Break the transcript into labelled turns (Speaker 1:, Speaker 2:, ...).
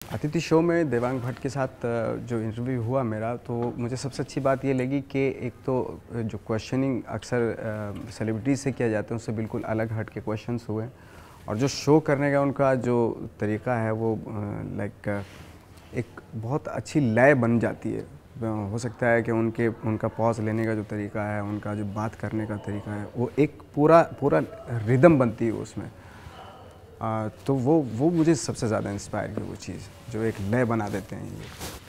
Speaker 1: अतिथि शो में देवांग भट्ट के साथ जो इंटरव्यू हुआ मेरा, तो मुझे सबसे अच्छी बात ये लगी कि एक तो जो क्वेश्चनिंग अक्सर सेलिब्रिटीज़ से किया जाता है उससे बिल्कुल अलग हट के क्वेश्चंस हुए, और जो शो करने का उनका जो तरीका है वो लाइक एक बहुत अच्छी लय बन जाती है। हो सकता है कि उनका पॉज लेने का जो तरीका है, उनका जो बात करने का तरीका है, वो एक पूरा पूरा रिदम बनती है उसमें। तो वो मुझे सबसे ज़्यादा इंस्पायर की वो चीज़ जो एक लय बना देते हैं ये।